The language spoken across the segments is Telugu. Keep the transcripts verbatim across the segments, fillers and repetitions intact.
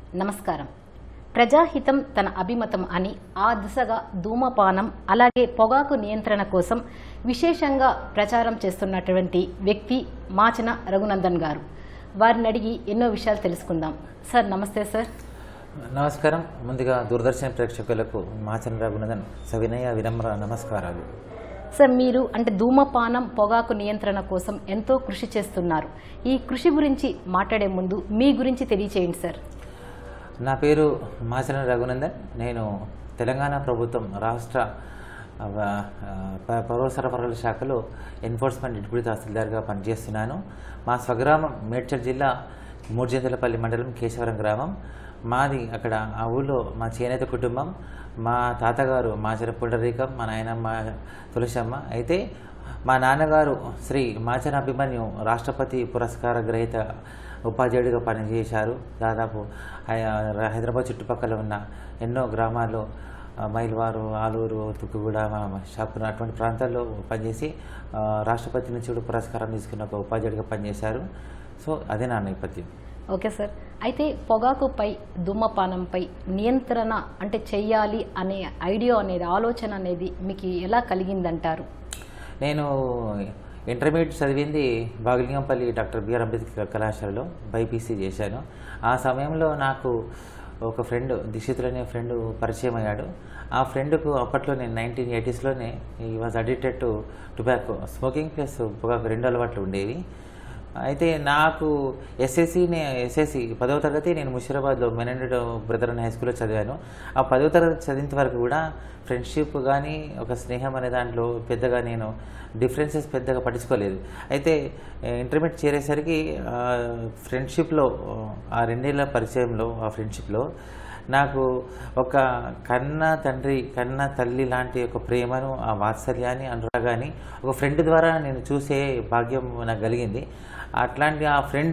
నమస్కారం. ప్రజాహితం తన అభిమతం అని ఆ దిశగా ధూమపానం అలాగే పొగాకు నియంత్రణ కోసం విశేషంగా ప్రచారం చేస్తున్నటువంటి వ్యక్తి మాచన రఘునందన్ గారు. వారిని అడిగి ఎన్నో విషయాలు తెలుసుకుందాం. సార్ నమస్తే. సార్ నమస్కారం. ముందుగా దూరదర్శన్ ప్రేక్షకులకు మాచన రఘునందన్ సవినయ వినమ్ర నమస్కారాలు. సార్ మీరు అంటే ధూమపానం పొగాకు నియంత్రణ కోసం ఎంతో కృషి చేస్తున్నారు. ఈ కృషి గురించి మాట్లాడే ముందు మీ గురించి తెలియచేయండి సార్. నా పేరు మాచన రఘునందన్. నేను తెలంగాణ ప్రభుత్వం రాష్ట్ర పౌర సరఫరాల శాఖలో ఎన్ఫోర్స్మెంట్ డిప్యూటీ తహసీల్దార్గా పనిచేస్తున్నాను. మా స్వగ్రామం మేడ్చల్ జిల్లా మూడుజంతలపల్లి మండలం కేశవరం గ్రామం మాది. అక్కడ ఆ ఊళ్ళో మా చేనేత కుటుంబం, మా తాతగారు మాచన పుండరీకం, మా నాయనమ్మ తులసమ్మ. అయితే మా నాన్నగారు శ్రీ మాచన అభిమన్యు రాష్ట్రపతి పురస్కార గ్రహీత ఉపాధ్యాయుడిగా పనిచేశారు. దాదాపు హైదరాబాద్ చుట్టుపక్కల ఉన్న ఎన్నో గ్రామాల్లో మైల్వారు, ఆలూరు, తుక్కుగూడ, షాపుర అటువంటి ప్రాంతాల్లో పనిచేసి రాష్ట్రపతి నుంచి కూడా పురస్కారం తీసుకున్న ఒక ఉపాధ్యాయుడిగా పనిచేశారు. సో అదే నా నేపథ్యం. Okay sir. అయితే పొగాకుపై ధూమపానంపై నియంత్రణ అంటే చెయ్యాలి అనే ఐడియా అనేది ఆలోచన అనేది మీకు ఎలా కలిగిందంటారు? నేను ఇంటర్మీడియట్ చదివింది బాగలింగంపల్లి డాక్టర్ బిఆర్ అంబేద్కర్ కళాశాలలో బైపీసీ చేశాను. ఆ సమయంలో నాకు ఒక ఫ్రెండ్ దీక్షితులు అనే ఫ్రెండ్ పరిచయం అయ్యాడు. ఆ ఫ్రెండ్కు అప్పట్లో నేను నైన్టీన్ ఎయిటీస్లోనే ఈ was addicted to tobacco, smoking plus పొగాకు రెండు అలవాట్లు ఉండేవి. అయితే నాకు ఎస్ఎస్సి నే ఎస్ఎస్సి పదవ తరగతి నేను ముషీరాబాద్లో మెనండ్ బ్రదర్ అనే హై స్కూల్లో చదివాను. ఆ పదవ తరగతి చదివినంత వరకు కూడా ఫ్రెండ్షిప్ కానీ ఒక స్నేహం అనే దాంట్లో పెద్దగా నేను డిఫరెన్సెస్ పెద్దగా పట్టించుకోలేదు. అయితే ఇంటర్మీడియట్ చేరేసరికి ఫ్రెండ్షిప్లో ఆ రెండేళ్ల పరిచయంలో ఆ ఫ్రెండ్షిప్లో నాకు ఒక కన్న తండ్రి కన్న తల్లి లాంటి ఒక ప్రేమను, ఆ వాత్సల్యాన్ని, అనురాగాన్ని ఒక ఫ్రెండ్ ద్వారా నేను చూసే భాగ్యం నాకు కలిగింది. అట్లాంటి ఆ ఫ్రెండ్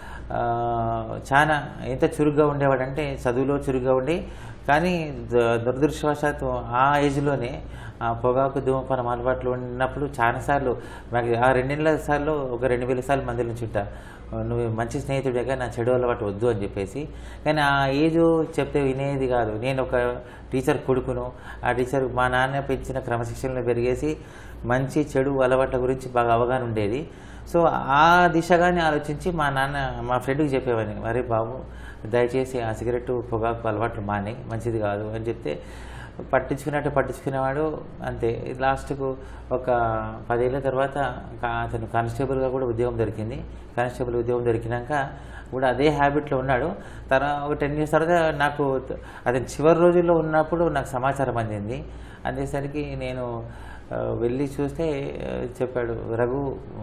చాలా ఎంత చురుగ్గా ఉండేవాడంటే చదువులో చురుగ్గా ఉండి, కానీ దురదృష్టవశాత్తు ఆ ఏజ్లోనే పొగాకు ధూమపానం అలవాట్లు ఉన్నప్పుడు చాలాసార్లు నాకు ఆ రెండేళ్ల సార్లు ఒక రెండు వేల సార్లు మంది నుంచి ఉంటా, నువ్వు మంచి స్నేహితుడిగా నా చెడు అలవాటు వద్దు అని చెప్పేసి. కానీ ఆ ఏజ్ చెప్తే వినేది కాదు. నేను ఒక టీచర్ కొడుకును, ఆ టీచర్ మా నాన్న పెంచిన క్రమశిక్షణలో పెరిగేసి మంచి చెడు అలవాట్ల గురించి బాగా అవగాహన ఉండేది. సో ఆ దిశగానే ఆలోచించి మా నాన్న మా ఫ్రెండ్కి చెప్పేవాడిని, అరే బాబు దయచేసి ఆ సిగరెట్ పొగాకు అలవాట్లు మానే, మంచిది కాదు అని చెప్తే పట్టించుకున్నట్టు పట్టించుకునేవాడు. అంతే. లాస్ట్కు ఒక పదేళ్ళ తర్వాత అతను కానిస్టేబుల్గా కూడా ఉద్యోగం దొరికింది. కానిస్టేబుల్ ఉద్యోగం దొరికినాక కూడా అదే హ్యాబిట్లో ఉన్నాడు. తర్వాత ఒక టెన్ ఇయర్స్ తర్వాత నాకు అతను చివరి రోజుల్లో ఉన్నప్పుడు నాకు సమాచారం అందింది. అందేసరికి నేను వెళ్ళి చూస్తే చెప్పాడు, రఘు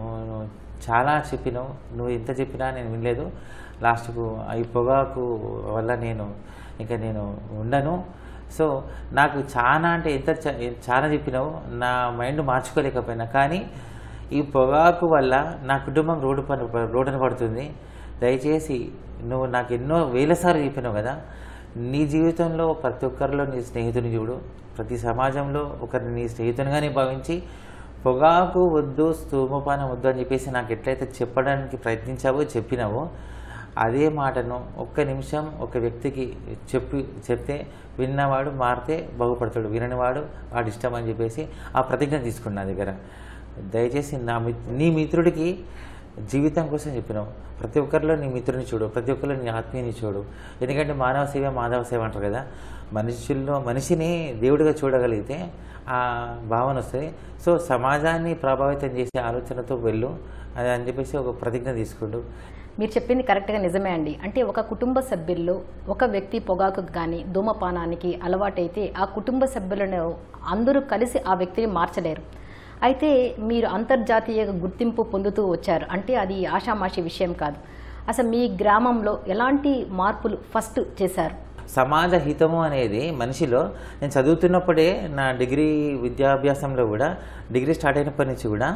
చాలా చెప్పినావు, నువ్వు ఎంత చెప్పినా నేను వినలేదు, లాస్ట్కు ఈ పొగాకు వల్ల నేను ఇంకా నేను ఉండను. సో నాకు చాలా అంటే ఎంత చాలా చెప్పినావు, నా మైండ్ మార్చుకోలేకపోయినా, కానీ ఈ పొగాకు వల్ల నా కుటుంబం రోడ్డు పని రోడ్డున పడుతుంది. దయచేసి నువ్వు నాకు ఎన్నో వేలసార్లు చెప్పినావు కదా, నీ జీవితంలో ప్రతి ఒక్కరిలో నీ స్నేహితుని చూడు, ప్రతి సమాజంలో ఒకరిని నీ స్నేహితునిగానే భావించి పొగాకు వద్దు, ధూమపానం వద్దు అని చెప్పేసి నాకు ఎట్లయితే చెప్పడానికి ప్రయత్నించావో చెప్పినావో అదే మాటను ఒక్క నిమిషం ఒక వ్యక్తికి చెప్పి చెప్తే విన్నవాడు మారితే బాగుపడతాడు, విననివాడు వాడు ఇష్టం అని చెప్పేసి ఆ ప్రతిజ్ఞ తీసుకున్నా దగ్గర. దయచేసి నా నీ మిత్రుడికి జీవితం కోసం చెప్పినావు, ప్రతి ఒక్కరిలో నీ మిత్రుని చూడు, ప్రతి ఒక్కరిలో నీ ఆత్మీయని చూడు. ఎందుకంటే మానవ సేవ మాధవ సేవ అంటారు కదా, మనుషుల్లో మనిషిని దేవుడిగా చూడగలిగితే ఆ భావన వస్తుంది. సో సమాజాన్ని ప్రభావితం చేసే ఆలోచనతో వెళ్ళు అది అని చెప్పేసి ఒక ప్రతిజ్ఞ తీసుకుంటూ. మీరు చెప్పింది కరెక్ట్గా నిజమే అండి. అంటే ఒక కుటుంబ సభ్యుల్లో ఒక వ్యక్తి పొగాకు కానీ ధూమపానానికి అలవాటైతే ఆ కుటుంబ సభ్యులను అందరూ కలిసి ఆ వ్యక్తిని మార్చలేరు. అయితే మీరు అంతర్జాతీయ గుర్తింపు పొందుతూ వచ్చారు అంటే అది ఆషామాషి విషయం కాదు. అసలు మీ గ్రామంలో ఎలాంటి మార్పులు ఫస్ట్ చేశారు? సమాజ హితము అనేది మనిషిలో నేను చదువుతున్నప్పుడే నా డిగ్రీ విద్యాభ్యాసంలో కూడా డిగ్రీ స్టార్ట్ అయినప్పటి నుంచి కూడా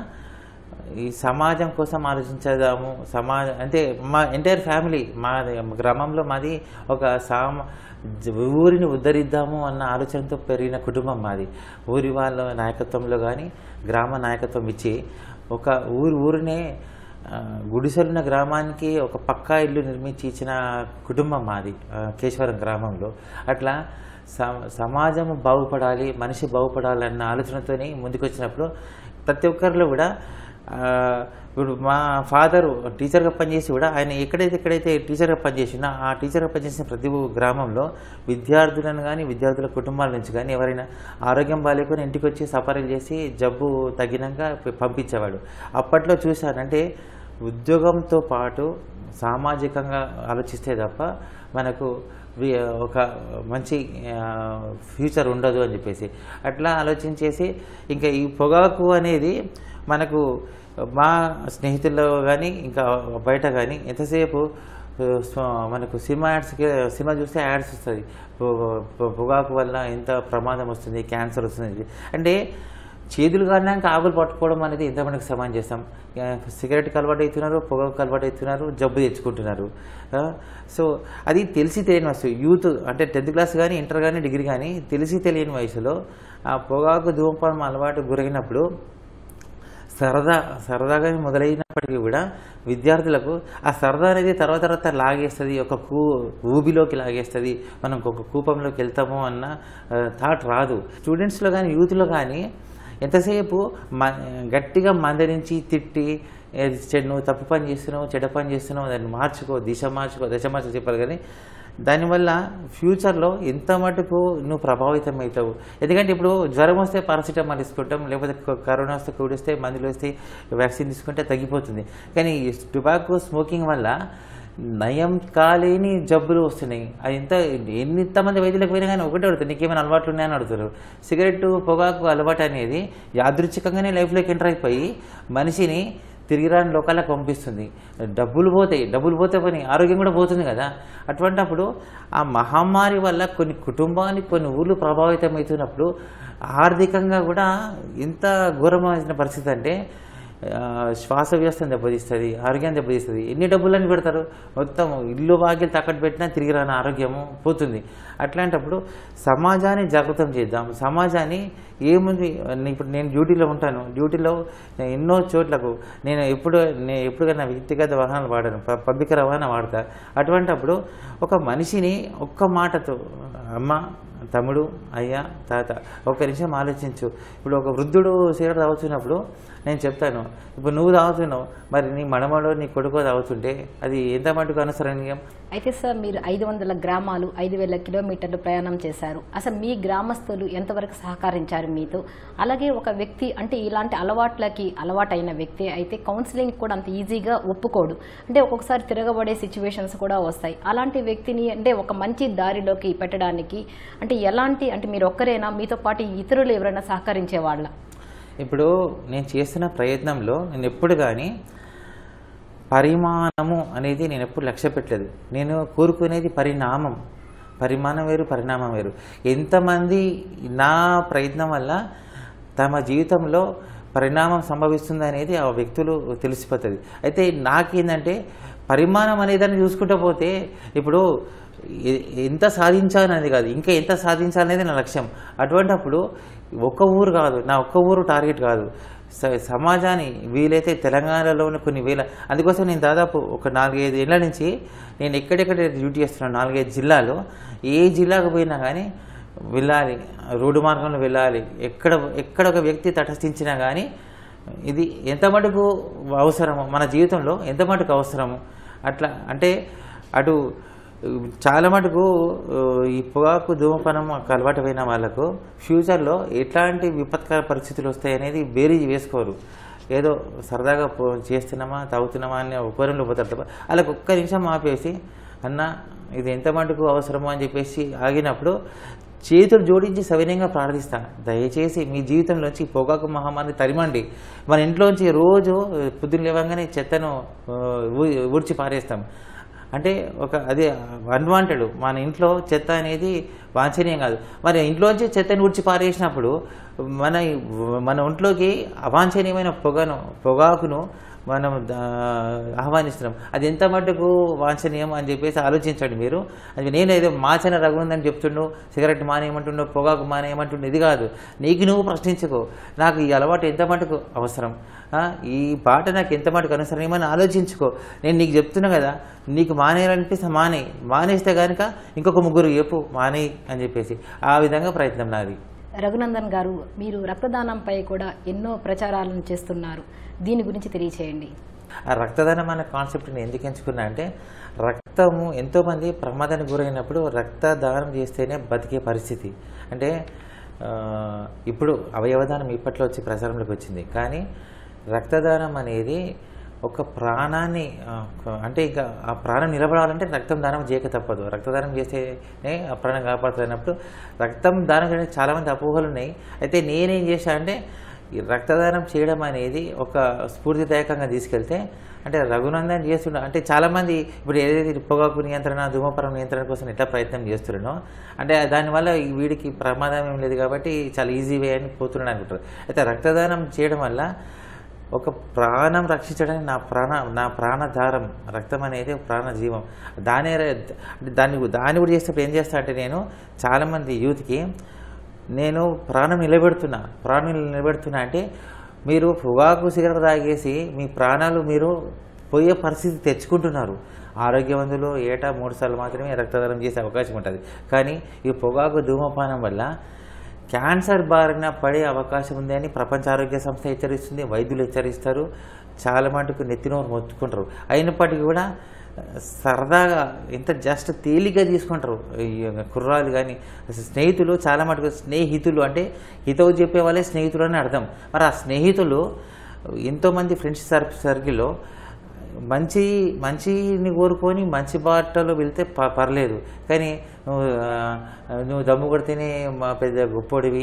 ఈ సమాజం కోసం ఆలోచించేదాము. సమాజ అంటే మా ఎంటైర్ ఫ్యామిలీ మా గ్రామంలో మాది ఒక సామ ఊరిని ఉద్ధరిద్దాము అన్న ఆలోచనతో పెరిగిన కుటుంబం మాది. ఊరి వాళ్ళ నాయకత్వంలో కానీ గ్రామ నాయకత్వం ఇచ్చి ఒక ఊరు ఊరినే గుడిసెలున్న గ్రామానికి ఒక పక్కా ఇల్లు నిర్మించి ఇచ్చిన కుటుంబం మాది కేశవరం గ్రామంలో. అట్లా సమాజం బాగుపడాలి, మనిషి బాగుపడాలన్న ఆలోచనతోనే ముందుకొచ్చినప్పుడు ప్రతి ఒక్కరిలో కూడా ఇప్పుడు మా ఫాదరు టీచర్గా పనిచేసి కూడా ఆయన ఎక్కడైతే ఎక్కడైతే టీచర్గా పనిచేసినా ఆ టీచర్గా పనిచేసిన ప్రతి గ్రామంలో విద్యార్థులను కానీ విద్యార్థుల కుటుంబాల నుంచి కానీ ఎవరైనా ఆరోగ్యం బాగాలేకొని ఇంటికి వచ్చి సఫరీలు చేసి జబ్బు తగ్గినాక పంపించేవాడు. అప్పట్లో చూశానంటే ఉద్యోగంతో పాటు సామాజికంగా ఆలోచిస్తే తప్ప మనకు ఒక మంచి ఫ్యూచర్ ఉండదు అని చెప్పేసి అట్లా ఆలోచించేసి ఇంకా ఈ పొగాకు అనేది మనకు మా స్నేహితుల్లో కానీ ఇంకా బయట కానీ ఎంతసేపు మనకు సినిమా యాడ్స్కి సినిమా చూస్తే యాడ్స్ వస్తుంది, పొగాకు వల్ల ఎంత ప్రమాదం వస్తుంది, క్యాన్సర్ వస్తుంది అంటే చేతులు కారణంగా ఆకులు పట్టుకోవడం అనేది ఎంతమందికి సమానం చేస్తాం. సిగరెట్కి అలవాటు అవుతున్నారు, పొగాకు అలవాటు అవుతున్నారు, జబ్బు తెచ్చుకుంటున్నారు. సో అది తెలిసి తెలియని వయసు యూత్ అంటే టెన్త్ క్లాస్ కానీ ఇంటర్ కానీ డిగ్రీ కానీ తెలిసి తెలియని వయసులో ఆ పొగాకు ధూమపానం అలవాటు గురైనప్పుడు సరదా సరదాగా మొదలైనప్పటికీ కూడా విద్యార్థులకు ఆ సరదా అనేది తర్వాత తర్వాత లాగేస్తుంది, ఒక కూ ఊబిలోకి లాగేస్తుంది, మనం ఒక కూపంలోకి వెళ్తాము అన్న థాట్ రాదు. స్టూడెంట్స్లో కానీ యూత్లో కానీ ఎంతసేపు మ గట్టిగా మందరించి తిట్టి నువ్వు తప్పు పని చేస్తున్నావు, చెడ్డ పని చేస్తున్నావు, దాన్ని మార్చుకో, దిశ మార్చుకో, దశ మార్చుకో చెప్పాలి. కానీ దానివల్ల ఫ్యూచర్లో ఎంత మటుకు నువ్వు ప్రభావితం అవుతావు. ఎందుకంటే ఇప్పుడు జ్వరం వస్తే పారాసిటమాల్ తీసుకుంటాం, లేకపోతే కరోనా వస్తే కోవిడ్ వస్తే మందులు వస్తే వ్యాక్సిన్ తీసుకుంటే తగ్గిపోతుంది. కానీ టొబాకో స్మోకింగ్ వల్ల నయం కాలేని జబ్బులు వస్తున్నాయి. అది ఎంత ఎంతమంది వైద్యులకు పోయినా కానీ ఒకటే అడుగుతారు, నీకేమైనా అలవాట్లు ఉన్నాయని అడుగుతారు. సిగరెట్ పొగాకు అలవాటు అనేది యాదృచ్ఛికంగానే లైఫ్లోకి ఎంటర్ అయిపోయి మనిషిని తిరిగిరాని లోకాలకు పంపిస్తుంది. డబ్బులు పోతాయి, డబ్బులు పోతే పని ఆరోగ్యం కూడా పోతుంది కదా. అటువంటిప్పుడు ఆ మహమ్మారి వల్ల కొన్ని కుటుంబానికి కొన్ని ఊళ్ళు ప్రభావితం అవుతున్నప్పుడు ఆర్థికంగా కూడా ఎంత ఘోరమైన పరిస్థితి అంటే శ్వాస వ్యవస్థను దెబ్బతీస్తుంది, ఆరోగ్యాన్ని దెబ్బతీస్తుంది. ఎన్ని డబ్బులని పెడతారు, మొత్తం ఇల్లు బాగిలు తాకట్టు పెట్టినా తిరిగి రాని ఆరోగ్యము పోతుంది. అట్లాంటప్పుడు సమాజాన్ని జాగృతం చేద్దాం. సమాజాన్ని ఏముంది, ఇప్పుడు నేను డ్యూటీలో ఉంటాను, డ్యూటీలో ఎన్నో చోట్లకు నేను ఎప్పుడు నేను ఎప్పుడుగా వ్యక్తిగత వాహనాలు వాడాను, పబ్లిక్ రవాణా వాడతా. అటువంటప్పుడు ఒక మనిషిని ఒక్క మాటతో అమ్మ, తమ్ముడు, అయ్యా, తాత ఒక నిమిషం ఆలోచించు. ఇప్పుడు ఒక వృద్ధుడు సిగరెట్ తాగుతున్నప్పుడు నేను చెప్తాను, ఇప్పుడు నువ్వు తాగుతున్నావు, మరి నీ మనమడో నీ కొడుకో తాగుతుంటే అది ఎంత మటుకు అనుసరణీయం? అయితే సార్ మీరు ఐదు వందల గ్రామాలు ఐదు వేల కిలోమీటర్లు ప్రయాణం చేశారు. అసలు మీ గ్రామస్తులు ఎంతవరకు సహకరించారు మీతో? అలాగే ఒక వ్యక్తి అంటే ఇలాంటి అలవాట్లకి అలవాటైన వ్యక్తి అయితే కౌన్సిలింగ్ కూడా అంత ఈజీగా ఒప్పుకోడు, అంటే ఒక్కొక్కసారి తిరగబడే సిచ్యువేషన్స్ కూడా వస్తాయి. అలాంటి వ్యక్తిని అంటే ఒక మంచి దారిలోకి పెట్టడానికి అంటే ఎలాంటి అంటే మీరు ఒక్కరేనా, మీతో పాటు ఇతరులు ఎవరైనా సహకరించే వాళ్ళ? ఇప్పుడు నేను చేస్తున్న ప్రయత్నంలో నేను ఎప్పుడు కానీ పరిమాణము అనేది నేను ఎప్పుడు లక్ష్య పెట్టలేదు. నేను కోరుకునేది పరిణామం. పరిమాణం వేరు, పరిణామం వేరు. ఎంతమంది నా ప్రయత్నం వల్ల తమ జీవితంలో పరిణామం సంభవిస్తుంది అనేది ఆ వ్యక్తులు తెలిసిపోతుంది. అయితే నాకేంటంటే పరిమాణం అనేదాన్ని చూసుకుంటూ పోతే ఇప్పుడు ఎంత సాధించాలనేది కాదు, ఇంకా ఎంత సాధించాలనేది నా లక్ష్యం. అటువంటిప్పుడు ఒక్క ఊరు కాదు, నా ఒక్క ఊరు టార్గెట్ కాదు, సమాజాన్ని వీలైతే తెలంగాణలోని కొన్ని వేల. అందుకోసం నేను దాదాపు ఒక నాలుగైదు ఏళ్ళ నుంచి నేను ఎక్కడెక్కడ డ్యూటీ చేస్తున్నాను, నాలుగైదు జిల్లాలో. ఏ జిల్లాకు పోయినా కానీ వెళ్ళాలి, రోడ్డు మార్గంలో వెళ్ళాలి. ఎక్కడ ఎక్కడ ఒక వ్యక్తి తటస్థించినా కానీ ఇది ఎంత మటుకు అవసరము, మన జీవితంలో ఎంత మటుకు అవసరము అట్లా అంటే అటు చాలా మటుకు ఈ పొగాకు ధూమపానం అలవాటు అయిన వాళ్ళకు ఫ్యూచర్లో ఎట్లాంటి విపత్కర పరిస్థితులు వస్తాయి అనేది బేరీజ్ వేసుకోరు. ఏదో సరదాగా చేస్తున్నామా తాగుతున్నామా అని ఉపరంలో పోతారు తప్ప వాళ్ళకి ఒక్క నిమిషం ఆపేసి అన్న ఇది ఎంత మటుకు అవసరమో అని చెప్పేసి ఆగినప్పుడు చేతులు జోడించి సవినయంగా ప్రార్థిస్తా, దయచేసి మీ జీవితంలోంచి పొగాకు మహమ్మారిని తరిమండి. మన ఇంట్లోంచి రోజు పొద్దున్న లేవగానే చెత్తను ఊడ్చి పారేస్తాం. అంటే ఒక అదే అన్వాంటెడ్ మన ఇంట్లో చెత్త అనేది వాంఛనీయం కాదు. మరి ఇంట్లోంచి చెత్తని ఊడ్చి పారేసినప్పుడు మన మన ఒంట్లోకి అవాంఛనీయమైన పొగను పొగాకును మనం ఆహ్వానిస్తున్నాం. అది ఎంత మటుకు వాంఛనీయం అని చెప్పేసి ఆలోచించండి మీరు. అది నేను ఏదో మాచన రఘునందని చెప్తుండు, సిగరెట్ మానేయమంటుండో, పొగాకు మానేయమంటుండో, ఇది కాదు. నీకు నువ్వు ప్రశ్నించుకో, నాకు ఈ అలవాటు ఎంత మటుకు అవసరం, ఈ పాట నాకు ఎంత మటుకు అనుసరం ఏమని ఆలోచించుకో. నేను నీకు చెప్తున్నా కదా, నీకు మానేయాలనిపిస్తే మానే, మానేస్తే కనుక ఇంకొక ముగ్గురు చెప్పు మానే అని చెప్పేసి. ఆ విధంగా ప్రయత్నం నాది. రఘునందన్ గారు, మీరు రక్తదానంపై కూడా ఎన్నో ప్రచారాలను చేస్తున్నారు, దీని గురించి తెలియచేయండి. ఆ రక్తదానం అనే కాన్సెప్ట్ని ఎందుకు ఎంచుకున్నా అంటే, రక్తము ఎంతోమంది ప్రమాదానికి గురైనప్పుడు రక్తదానం చేస్తేనే బతికే పరిస్థితి. అంటే ఇప్పుడు అవయవదానం ఇప్పట్లో వచ్చి ప్రచారంలోకి వచ్చింది, కానీ రక్తదానం అనేది ఒక ప్రాణాన్ని, అంటే ఇంకా ఆ ప్రాణం నిలబడాలంటే రక్తం దానం చేయక తప్పదు. రక్తదానం చేస్తేనే ఆ ప్రాణం కాపాడుతున్నప్పుడు రక్తం దానం చేయడానికి చాలామంది అపోహలు ఉన్నాయి. అయితే నేనేం చేశా అంటే, ఈ రక్తదానం చేయడం అనేది ఒక స్ఫూర్తిదాయకంగా తీసుకెళ్తే, అంటే రఘునందన్ చేస్తుండ అంటే చాలామంది ఇప్పుడు ఏదైతే పొగాకు నియంత్రణ, ధూమపానం నియంత్రణ కోసం ఎట్లా ప్రయత్నం చేస్తున్నానో, అంటే దానివల్ల వీడికి ప్రమాదం ఏం లేదు కాబట్టి చాలా ఈజీ వే అని పోతున్నాడు అనుకుంటారు. అయితే రక్తదానం చేయడం వల్ల ఒక ప్రాణం రక్షించడానికి నా ప్రాణ నా ప్రాణధారం రక్తం అనేది ఒక ప్రాణజీవం. దాని దాన్ని దాన్ని కూడా చేసేటప్పుడు ఏం చేస్తా అంటే, నేను చాలామంది యూత్కి నేను ప్రాణం నిలబెడుతున్నా ప్రాణం నిలబెడుతున్నా అంటే, మీరు పొగాకు సిగరెట్ తాగేసి మీ ప్రాణాలు మీరు పోయే పరిస్థితి తెచ్చుకుంటున్నారు. ఆరోగ్యవంతులు ఏటా మూడు సార్లు మాత్రమే రక్తదానం చేసే అవకాశం ఉంటుంది. కానీ ఈ పొగాకు ధూమపానం వల్ల క్యాన్సర్ బారిన పడే అవకాశం ఉంది అని ప్రపంచ ఆరోగ్య సంస్థ హెచ్చరిస్తుంది, వైద్యులు హెచ్చరిస్తారు. చాలా మటుకు నెత్తినోరు మొత్తుకుంటారు. అయినప్పటికీ కూడా సరదాగా ఎంత జస్ట్ తేలిగ్గా తీసుకుంటారు ఈ కుర్రాలు. కానీ స్నేహితులు చాలా మటుకు, స్నేహితులు అంటే హితవు చెప్పే వాళ్ళే స్నేహితులు అని అర్థం. మరి ఆ స్నేహితులు ఎంతోమంది ఫ్రెండ్స్ సర్ సర్కిల్లో మంచి మంచిని కోరుకొని మంచి బాటలో వెళ్తే ప పర్లేదు కానీ నువ్వు నువ్వు దమ్ము కొడితేనే మా పెద్ద గొప్పోడివి,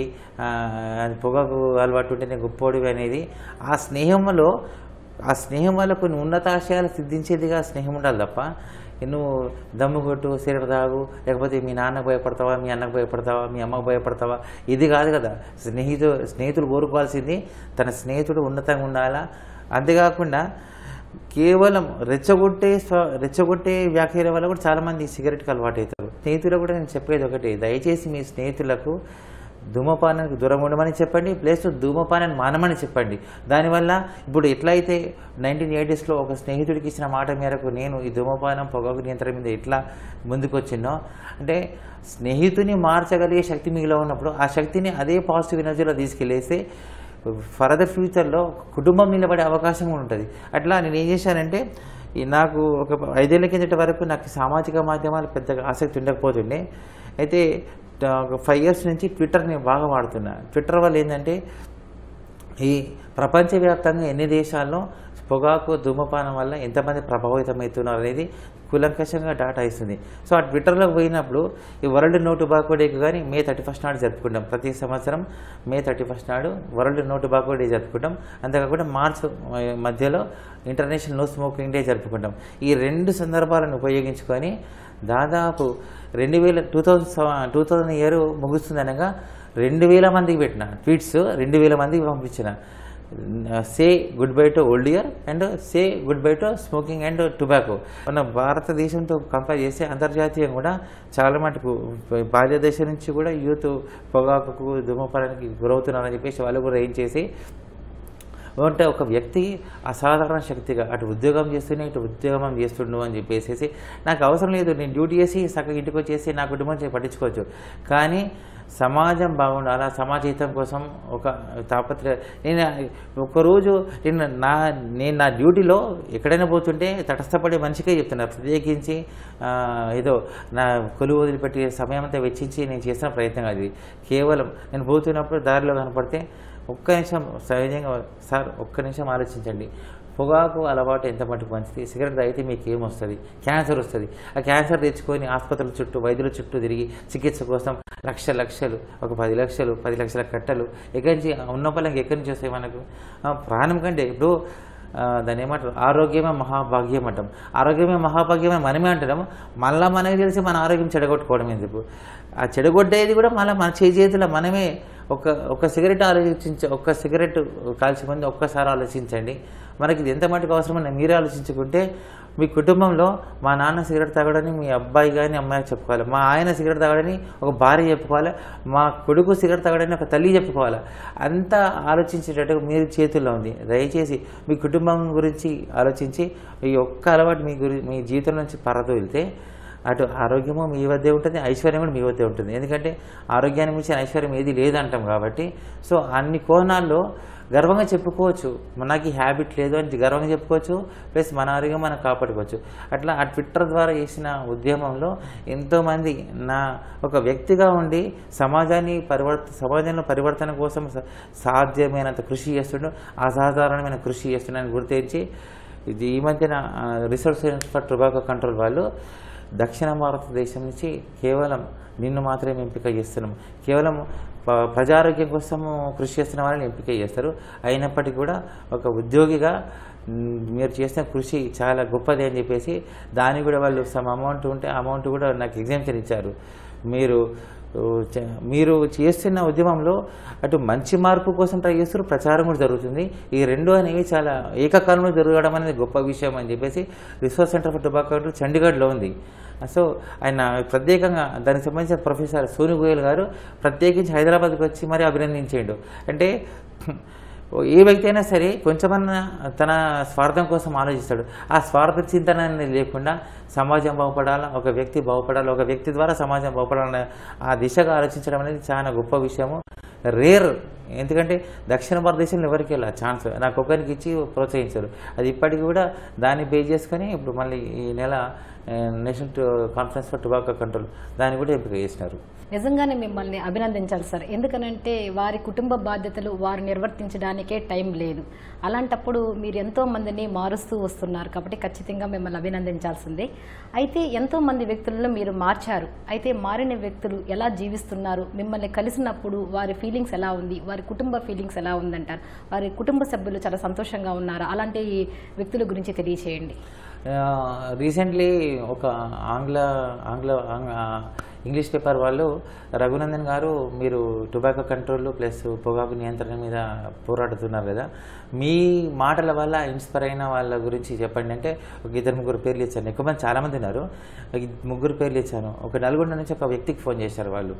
పొగాకు అలవాటు ఉంటేనే గొప్పోడివి అనేది ఆ స్నేహంలో ఆ స్నేహం వల్ల కొన్ని ఉన్నతాశయాలు సిద్ధించేదిగా స్నేహం ఉండాలి తప్ప, నువ్వు దమ్ము కొట్టు, సిగరెట్ తాగు, లేకపోతే మీ నాన్నకు భయపడతావా, మీ అన్నకు భయపడతావా, మీ అమ్మకు భయపడతావా, ఇది కాదు కదా. స్నేహితు స్నేహితులు కోరుకోవాల్సింది తన స్నేహితుడు ఉన్నతంగా ఉండాలా. అంతేకాకుండా కేవలం రెచ్చగొట్టే స్వ రెచ్చగొట్టే వ్యాఖ్యల వల్ల కూడా చాలామంది సిగరెట్కి అలవాటు అవుతారు. స్నేహితులకు కూడా నేను చెప్పేది ఒకటి, దయచేసి మీ స్నేహితులకు ధూమపానానికి దూరంగా ఉండమని చెప్పండి, ప్లస్ ధూమపానాన్ని మానమని చెప్పండి. దానివల్ల ఇప్పుడు ఎట్లయితే నైన్టీన్ ఎయిటీస్లో ఒక స్నేహితుడికి ఇచ్చిన మాట మేరకు నేను ఈ ధూమపానం పొగాకు నియంత్రణ మీద ఎట్లా ముందుకు వచ్చినో, అంటే స్నేహితుని మార్చగలిగే శక్తి మీలో ఉన్నప్పుడు ఆ శక్తిని అదే పాజిటివ్ ఎనర్జీలో తీసుకెళ్ళేస్తే ఫర్దర్ ఫ్యూచర్లో కుటుంబం నిలబడే అవకాశం ఉంటుంది. అట్లా నేను ఏం చేశానంటే, నాకు ఒక ఐదేళ్ల కిందట వరకు నాకు సామాజిక మాధ్యమాలు పెద్దగా ఆసక్తి ఉండకపోతుండే. అయితే ఒక ఫైవ్ ఇయర్స్ నుంచి ట్విట్టర్ని బాగా వాడుతున్నా. ట్విట్టర్ వల్ల ఏంటంటే, ఈ ప్రపంచవ్యాప్తంగా ఎన్ని దేశాల్లో పొగాకు ధూమపానం వల్ల ఎంతమంది ప్రభావితం అవుతున్నారు అనేది కూలంకషంగా డాటా ఇస్తుంది. సో ఆ ట్విట్టర్లోకి పోయినప్పుడు ఈ వరల్డ్ నో టొబాకో డేకి కానీ మే థర్టీ ఫస్ట్ నాడు జరుపుకుంటాం. ప్రతి సంవత్సరం మే థర్టీ ఫస్ట్ నాడు వరల్డ్ నో టొబాకో డే జరుపుకుంటాం. అంతేకాకుండా మార్చ్ మధ్యలో ఇంటర్నేషనల్ నో స్మోకింగ్ డే జరుపుకుంటాం. ఈ రెండు సందర్భాలను ఉపయోగించుకొని దాదాపు రెండు వేల two thousand two thousand year ముగుస్తుంది అనగా రెండు వేల మందికి పెట్టిన ట్వీట్స్ రెండు వేల మందికి పంపించిన. Say good bye to old year and say good bye to smoking and tobacco. మన భారతదేశంతో కంపేర్ చేస్తే అంతర్జాతీయంగా కూడా చాలా మటుకు భారతదేశం నుంచి కూడా యూత్ పొగాకుకు ధూమపానానికి గురవుతున్నారని చెప్పేసి వాళ్ళు కూడా ఏం చేసి అంటే ఒక వ్యక్తి అసాధారణ శక్తిగా అటు ఉద్యోగం చేస్తూనే ఇటు ఉద్యోగం చేస్తుండు అని చెప్పేసి, నాకు అవసరం లేదు, నేను డ్యూటీ చేసి చక్కగా ఇంటికి వచ్చేసి నా కుటుంబం పట్టించుకోవచ్చు, కానీ సమాజం బాగుండాలా, సమాజ హితం కోసం ఒక తాపత్రయ. నేను ఒకరోజు నేను నా నేను నా డ్యూటీలో ఎక్కడైనా పోతుంటే తటస్థపడే మనిషికే చెప్తున్నా, ప్రత్యేకించి ఏదో నా కొలువు వదిలిపెట్టి సమయం అంతా వెచ్చించి నేను చేసిన ప్రయత్నం అది. కేవలం నేను పోతున్నప్పుడు దారిలో కనపడితే ఒక్క నిమిషం సహజంగా సార్ ఒక్క నిమిషం ఆలోచించండి, పొగాకు అలవాటు ఎంత మటుకు మంచిది, సిగరెట్ తాగితే మీకు ఏమొస్తుంది, క్యాన్సర్ వస్తుంది. ఆ క్యాన్సర్ తెచ్చుకొని ఆసుపత్రుల చుట్టూ వైద్యుల చుట్టూ తిరిగి చికిత్స కోసం లక్ష లక్షలు ఒక పది లక్షలు పది లక్షల కట్టలు ఎక్కడి నుంచి ఉన్న పళ్ళకి ఎక్కడి నుంచి వస్తాయి మనకు. ప్రాణం కంటే ఇప్పుడు దాన్ని ఏమంటారు, ఆరోగ్యమే మహాభాగ్యం అంటాం. ఆరోగ్యమే మహాభాగ్యమే మనమే అంటున్నాము, మళ్ళీ మనకి తెలిసి మన ఆరోగ్యం చెడగొట్టుకోవడం ఎందుకు? ఆ చెడగొట్టేది కూడా మళ్ళీ మన చేతిలో మనమే. ఒక ఒక సిగరెట్ ఆలోచించ ఒక్క సిగరెట్ కాల్చే ముందు ఒక్కసారి ఆలోచించండి, మనకి ఇది ఎంత మటుకు అవసరమని మీరే ఆలోచించుకుంటే, మీ కుటుంబంలో మా నాన్న సిగరెట్ తాగడని మీ అబ్బాయి కానీ అమ్మాయి చెప్పుకోవాలి, మా ఆయన సిగరెట్ తాగడని ఒక భార్య చెప్పుకోవాలి, మా కొడుకు సిగరెట్ తాగడని ఒక తల్లి చెప్పుకోవాలి. అంతా ఆలోచించేటట్టుగా మీరు చేతుల్లో ఉంది. దయచేసి మీ కుటుంబం గురించి ఆలోచించి ఈ ఒక్క అలవాటు మీ గురి మీ జీవితం నుంచి పరదోలితే అటు ఆరోగ్యము మీ వద్దే ఉంటుంది, ఐశ్వర్యం కూడా మీ వద్దే ఉంటుంది. ఎందుకంటే ఆరోగ్యాన్ని మించిన ఐశ్వర్యం ఏది లేదంటాం కాబట్టి. సో అన్ని కోణాల్లో గర్వంగా చెప్పుకోవచ్చు, మనకి హ్యాబిట్ లేదు అని గర్వంగా చెప్పుకోవచ్చు, ప్లస్ మన ఆరోగ్యం మనం కాపాడుకోవచ్చు. అట్లా ఆ ట్విట్టర్ ద్వారా చేసిన ఉద్యమంలో ఎంతోమంది నా ఒక వ్యక్తిగా ఉండి సమాజాన్ని పరివర్త సమాజంలో పరివర్తన కోసం సాధ్యమైనంత కృషి చేస్తుండో, అసాధారణమైన కృషి చేస్తున్నారని గుర్తించి ఇది ఈ మధ్యన research centre for tobacco control వాళ్ళు దక్షిణ భారతదేశం నుంచి కేవలం నిన్ను మాత్రమే ఎంపిక చేస్తున్నాం, కేవలం ప్రజారోగ్యం కోసము కృషి చేస్తున్న వాళ్ళని ఎంపిక చేస్తారు. అయినప్పటికీ కూడా ఒక ఉద్యోగిగా మీరు చేసిన కృషి చాలా గొప్పది అని చెప్పేసి దానికి కూడా వాళ్ళు సమ్ అమౌంట్ ఉంటే అమౌంట్ కూడా నాకు ఎగ్జామ్షన్ ఇచ్చారు. మీరు మీరు చేస్తున్న ఉద్యమంలో అటు మంచి మార్పు కోసం ట్రై చేస్తారు, ప్రచారం కూడా జరుగుతుంది. ఈ రెండు అనేవి చాలా ఏకకాలంలో జరగడం అనేది గొప్ప విషయం అని చెప్పేసి రీసెర్చ్ సెంటర్ ఫర్ టొబాకో చండీగఢ్లో ఉంది. సో ఆయన ప్రత్యేకంగా దానికి సంబంధించిన ప్రొఫెసర్ సోను గోయల్ గారు ప్రత్యేకించి హైదరాబాద్కి వచ్చి మరి అభినందించేయండు. అంటే ఏ వ్యక్తి అయినా సరే కొంచెమన్నా తన స్వార్థం కోసం ఆలోచిస్తాడు. ఆ స్వార్థ చింతన అనేది లేకుండా సమాజం బాగుపడాలా, ఒక వ్యక్తి బాగుపడాలి, ఒక వ్యక్తి ద్వారా సమాజం బాగుపడాలన్న ఆ దిశగా ఆలోచించడం అనేది చాలా గొప్ప విషయము. రేర్, ఎందుకంటే దక్షిణ భారతదేశంలో ఎవరికి వెళ్ళా ఛాన్స్ నాకు ఒకరికి ఇచ్చి ప్రోత్సహించారు. అది ఇప్పటికీ కూడా దాన్ని బేస్ చేసుకొని ఇప్పుడు మళ్ళీ ఈ నెల national conference for tobacco control దాన్ని కూడా ఎంపిక చేసినారు. నిజంగానే మిమ్మల్ని అభినందించాలి సార్. ఎందుకనంటే వారి కుటుంబ బాధ్యతలు వారు నిర్వర్తించడానికే టైం లేదు. అలాంటప్పుడు మీరు ఎంతో మందిని మారుస్తూ వస్తున్నారు కాబట్టి ఖచ్చితంగా మిమ్మల్ని అభినందించాల్సిందే. అయితే ఎంతో మంది వ్యక్తులను మీరు మార్చారు. అయితే మారిన వ్యక్తులు ఎలా జీవిస్తున్నారు, మిమ్మల్ని కలిసినప్పుడు వారి ఫీలింగ్స్ ఎలా ఉంది, వారి కుటుంబ ఫీలింగ్స్ ఎలా ఉందంటారు, వారి కుటుంబ సభ్యులు చాలా సంతోషంగా ఉన్నారా, అలాంటి వ్యక్తుల గురించి తెలియచేయండి. రీసెంట్లీ ఒక ఆంగ్ల ఆంగ్ల ఇంగ్లీష్ పేపర్ వాళ్ళు రఘునందన్ గారు మీరు టొబాకో కంట్రోల్ ప్లస్ పొగాకు నియంత్రణ మీద పోరాడుతున్నారు కదా, మీ మాటల వల్ల ఇన్స్పైర్ అయిన వాళ్ళ గురించి చెప్పండి అంటే ఒక ఇద్దరు ముగ్గురు పేర్లు ఇచ్చాను. ఎక్కువ మంది చాలామంది ఉన్నారు, ముగ్గురు పేర్లు ఇచ్చాను. ఒక నల్గొండ నుంచి ఒక వ్యక్తికి ఫోన్ చేశారు వాళ్ళు.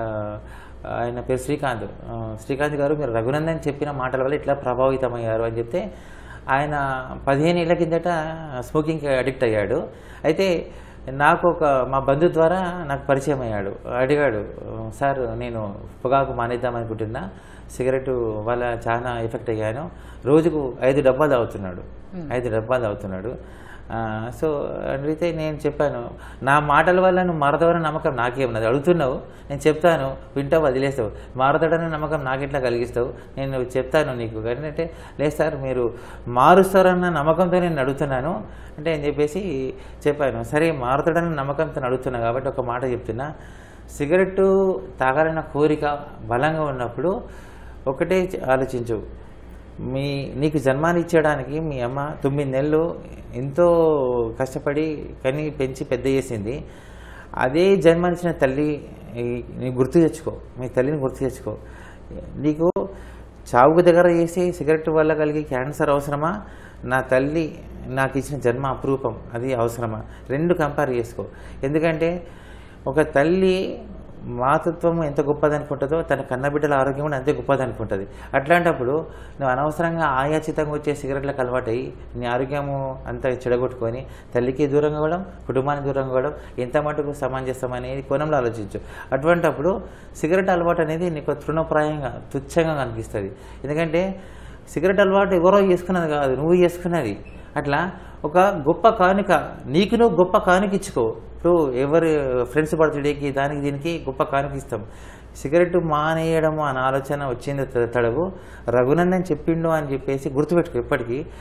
ఆయన పేరు శ్రీకాంత్. శ్రీకాంత్ గారు మీరు రఘునందన్ చెప్పిన మాటల వల్ల ఇట్లా ప్రభావితమయ్యారు అని చెప్తే ఆయన పదిహేను ఏళ్ళ కిందట స్మోకింగ్కి అడిక్ట్ అయ్యాడు. అయితే నాకు ఒక మా బంధు ద్వారా నాకు పరిచయం అయ్యాడు. అడిగాడు, సార్ నేను పొగాకు మానేద్దాం అనుకుంటున్నా, సిగరెట్ వల్ల చాలా ఎఫెక్ట్ అయ్యాను, రోజుకు ఐదు డబ్బాలు తాగుతున్నాడు ఐదు డబ్బాలు తాగుతున్నాడు సో అడిగితే నేను చెప్పాను, నా మాటల వల్ల నువ్వు మారతావని నమ్మకం నాకేమన్నది, అడుగుతున్నావు నేను చెప్తాను, వింటావు వదిలేస్తావు, మారుతాడని నమ్మకం నాకెట్లా కలిగిస్తావు, నేను చెప్తాను నీకు కానీ అంటే లేదు సార్ మీరు మారుస్తారన్న నమ్మకంతో నేను అడుగుతున్నాను అంటే అని చెప్పేసి చెప్పాను. సరే మారుతాడని నమ్మకంతో అడుగుతున్నా కాబట్టి ఒక మాట చెప్తున్నా, సిగరెట్టు తాగాలన్న కోరిక బలంగా ఉన్నప్పుడు ఒకటే ఆలోచించు, మీ నీకు జన్మానిచ్చేయడానికి మీ అమ్మ తొమ్మిది నెలలు ఎంతో కష్టపడి కని పెంచి పెద్ద చేసింది. అదే జన్మనిచ్చిన తల్లి నీకు గుర్తు తెచ్చుకో, మీ తల్లిని గుర్తు తెచ్చుకో. నీకు చావుకు దగ్గర చేసి సిగరెట్ వల్ల కలిగే క్యాన్సర్ అవసరమా, నా తల్లి నాకు ఇచ్చిన జన్మ అపురూపం అది అవసరమా, రెండు కంపేర్ చేసుకో. ఎందుకంటే ఒక తల్లి మాతృత్వం ఎంత గొప్పది అనుకుంటుందో తన కన్నబిడ్డల ఆరోగ్యం కూడా అంతే గొప్పది అనుకుంటుంది. అట్లాంటప్పుడు నువ్వు అనవసరంగా ఆయాచితంగా వచ్చే సిగరెట్లకు అలవాటయ్యి నీ ఆరోగ్యము అంతా చెడగొట్టుకొని తల్లికి దూరంగా అవ్వడం, కుటుంబానికి దూరంగా అవ్వడం ఎంత మటుకు సమంజసం అనేది కోణంలో ఆలోచించు. అటువంటప్పుడు సిగరెట్ అలవాటు అనేది నీకు తృణప్రాయంగా తుచ్చంగా కనిపిస్తుంది. ఎందుకంటే సిగరెట్ అలవాటు ఎవరో చేసుకున్నది కాదు, నువ్వు చేసుకున్నది. అట్లా ఒక గొప్ప కానుక నీకు నువ్వు గొప్ప కానుక ఇచ్చుకో. ఇప్పుడు ఎవరి ఫ్రెండ్స్ బర్త్డేకి దానికి దీనికి గొప్ప కానుక ఇస్తాం. సిగరెట్ మానేయడము అనే ఆలోచన వచ్చింది తడవు రఘునందన్ చెప్పిండు అని చెప్పేసి గుర్తుపెట్టుకో. ఎప్పటికీ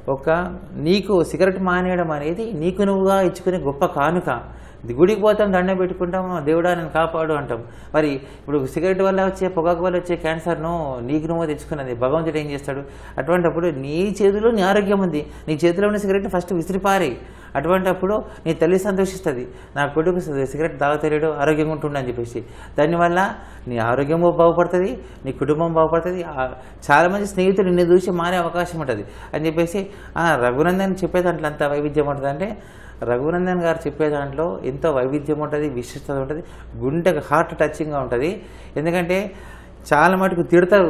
ఒక నీకు సిగరెట్ మానేయడం అనేది నీకు నువ్వుగా ఇచ్చుకునే గొప్ప కానుక. గుడికి పోతాం, దండం పెట్టుకుంటాం, దేవుడా నేను కాపాడు అంటాం. మరి ఇప్పుడు సిగరెట్ వల్ల వచ్చే పొగాకు వల్ల వచ్చే క్యాన్సర్ను నీకు నువ్వు తెచ్చుకున్నది భగవంతుడు ఏం చేస్తాడు? అటువంటిప్పుడు నీ చేతిలో నీ ఆరోగ్యం ఉంది, నీ చేతిలో ఉన్న సిగరెట్ని ఫస్ట్ విసిరిపారేయి. అటువంటిప్పుడు నీ తల్లి సంతోషిస్తుంది, నా కొడుకు సిగరెట్ తాగుతలేడు ఆరోగ్యంగా ఉంటుండ అని చెప్పేసి. దానివల్ల నీ ఆరోగ్యం బాగుపడుతుంది, నీ కుటుంబం బాగుపడుతుంది, చాలామంది స్నేహితులు నిన్ను చూసి మారే అవకాశం ఉంటుంది అని చెప్పేసి రఘునందన్ చెప్పే దాంట్లో అంత వైవిధ్యం ఉంటుంది. అంటే రఘునందన్ గారు చెప్పే దాంట్లో ఎంతో వైవిధ్యం ఉంటుంది, విశిష్టత ఉంటుంది, గుండెకు హార్ట్ టచింగ్గా ఉంటుంది. ఎందుకంటే చాలా మటుకు తిడతారు,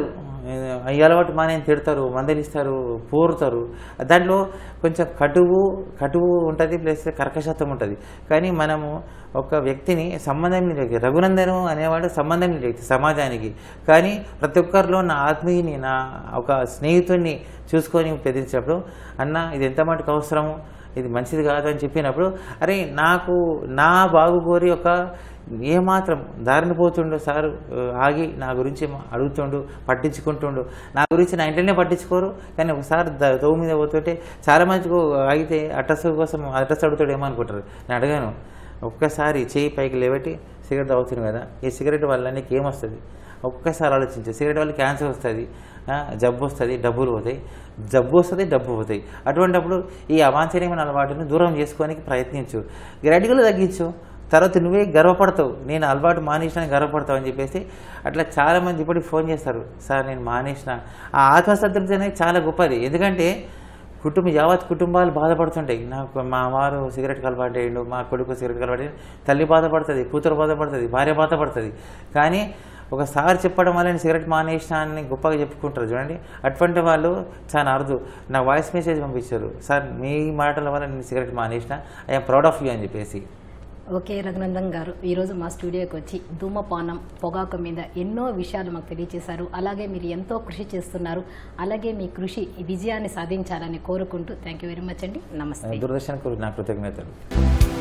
ఈ అలవాటు మానేని తిడతారు, మందలిస్తారు, పోరుతారు. దాంట్లో కొంచెం కటువు కటువు ఉంటుంది, ప్లస్ కర్కశత్వం ఉంటుంది. కానీ మనము ఒక వ్యక్తిని సంబంధం లేని వ్యక్తి, రఘునందను అనేవాడు సంబంధం లేని వ్యక్తి సమాజానికి. కానీ ప్రతి ఒక్కరిలో నా ఆత్మీయుని, నా ఒక స్నేహితుడిని చూసుకొని బెదిరించినప్పుడు, అన్న ఇది ఎంత మటుకు అవసరము, ఇది మంచిది కాదు అని చెప్పినప్పుడు, అరే నాకు నా బాగు కోరి ఒక ఏమాత్రం దారిని పోతుండు సారు, ఆగి నా గురించి అడుగుతుండు, పట్టించుకుంటుండు. నా గురించి నా ఇంట్లోనే పట్టించుకోరు, కానీ ఒకసారి తోవు మీద పోతుంటే చాలా మందికి ఆగితే అడ్రస్ కోసం అడ్రస్ అడుగుతాడు ఏమనుకుంటారు. నేను అడిగాను, ఒక్కసారి చేయి పైకి లేబట్టి సిగరెట్ తాగుతుంది కదా, ఈ సిగరెట్ వల్ల నీకు ఏమొస్తుంది ఒక్కసారి ఆలోచించు. సిగరెట్ వల్ల క్యాన్సర్ వస్తుంది, జబ్బు వస్తుంది, డబ్బులు పోతాయి, జబ్బు వస్తుంది, డబ్బు పోతాయి. అటువంటిప్పుడు ఈ అవాంఛనీయమైన అలవాటును దూరం చేసుకోవడానికి ప్రయత్నించు, గ్రాడ్యువల్గా తగ్గించు. తర్వాత నువ్వే గర్వపడతావు, నేను అలవాటు మానేసిన గర్వపడతావు అని చెప్పేసి. అట్లా చాలామంది ఇప్పటికి ఫోన్ చేస్తారు, సార్ నేను మానేసిన. ఆ ఆత్మసంతృప్తి అనేది చాలా గొప్పది. ఎందుకంటే కుటుంబ యావత్ కుటుంబాలు బాధపడుతుంటాయి, నాకు మా వారు సిగరెట్ అలవాటు అయ్యిండు, మా కొడుకు సిగరెట్ అలవాటు, తల్లి బాధపడుతుంది, కూతురు బాధపడుతుంది, భార్య బాధపడుతుంది. కానీ ఒకసారి చెప్పడం వల్ల నేను సిగరెట్ మానేసిన అని గొప్పగా చెప్పుకుంటారు చూడండి. అటువంటి వాళ్ళు చాలా అరుదు. నా వాయిస్ మెసేజ్ పంపించారు, సార్ మీ మాటల వల్ల నేను సిగరెట్ మానేసిన, ఐఎమ్ ప్రౌడ్ ఆఫ్ యూ అని చెప్పేసి. ఓకే రఘునందన్ గారు, ఈరోజు మా స్టూడియోకి వచ్చి ధూమపానం, పొగాకు మీద ఎన్నో విషయాలు మాకు తెలియజేశారు. అలాగే మీరు ఎంతో కృషి చేస్తున్నారు, అలాగే మీ కృషి విజయాన్ని సాధించాలని కోరుకుంటూ థ్యాంక్ యూ వెరీ మచ్ అండి. నమస్తే. దూరదర్శన్కు నా కృతజ్ఞతలు.